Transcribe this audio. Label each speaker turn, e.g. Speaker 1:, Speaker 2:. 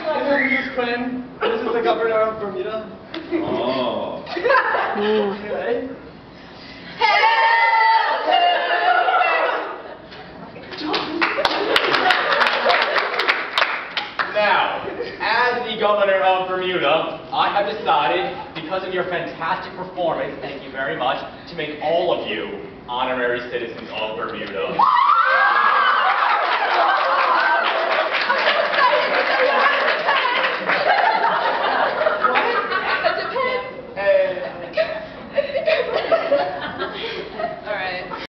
Speaker 1: This is Quinn. This is the governor of Bermuda.
Speaker 2: Oh.
Speaker 1: Anyway.
Speaker 3: Now, as the governor of Bermuda, I have decided, because of your fantastic performance, thank you very much, to make all of you honorary citizens of Bermuda.